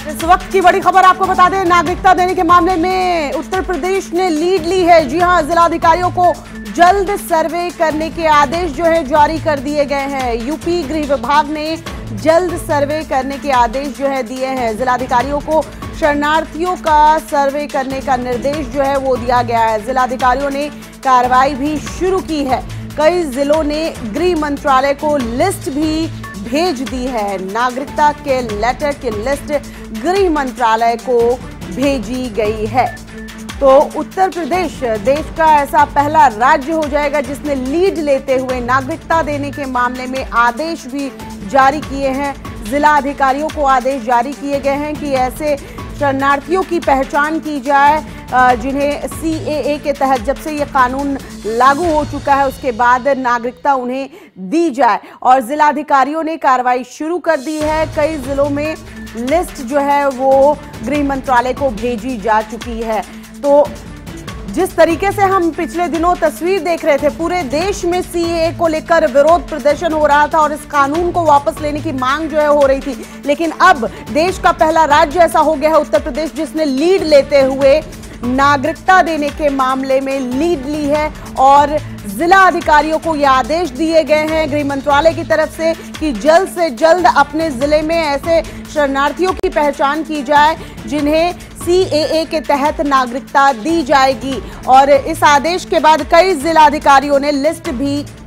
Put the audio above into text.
इस वक्त की बड़ी खबर आपको बता दें, नागरिकता देने के मामले में उत्तर प्रदेश ने लीड ली है। जी हां, जिलाधिकारियों को जल्द सर्वे करने के आदेश जो है जारी कर दिए गए हैं। यूपी गृह विभाग ने जल्द सर्वे करने के आदेश जो है दिए हैं। जिलाधिकारियों को शरणार्थियों का सर्वे करने का निर्देश जो है वो दिया गया है। जिलाधिकारियों ने कार्रवाई भी शुरू की है। कई जिलों ने गृह मंत्रालय को लिस्ट भी भेज दी है। नागरिकता के लेटर की लिस्ट गृह मंत्रालय को भेजी गई है। तो उत्तर प्रदेश देश का ऐसा पहला राज्य हो जाएगा जिसने लीड लेते हुए नागरिकता देने के मामले में आदेश भी जारी किए हैं। जिला अधिकारियों को आदेश जारी किए गए हैं कि ऐसे शरणार्थियों की पहचान की जाए जिन्हें सीएए के तहत जब से ये कानून लागू हो चुका है उसके बाद नागरिकता उन्हें दी जाए। और जिलाधिकारियों ने कार्रवाई शुरू कर दी है। कई जिलों में लिस्ट जो है वो गृह मंत्रालय को भेजी जा चुकी है। तो जिस तरीके से हम पिछले दिनों तस्वीर देख रहे थे, पूरे देश में सीएए को लेकर विरोध प्रदर्शन हो रहा था और इस कानून को वापस लेने की मांग जो है हो रही थी। लेकिन अब देश का पहला राज्य ऐसा हो गया है उत्तर प्रदेश जिसने लीड लेते हुए नागरिकता देने के मामले में लीड ली है। और जिला अधिकारियों को ये आदेश दिए गए हैं गृह मंत्रालय की तरफ से कि जल्द से जल्द अपने जिले में ऐसे शरणार्थियों की पहचान की जाए जिन्हें सीएए के तहत नागरिकता दी जाएगी। और इस आदेश के बाद कई जिला अधिकारियों ने लिस्ट भी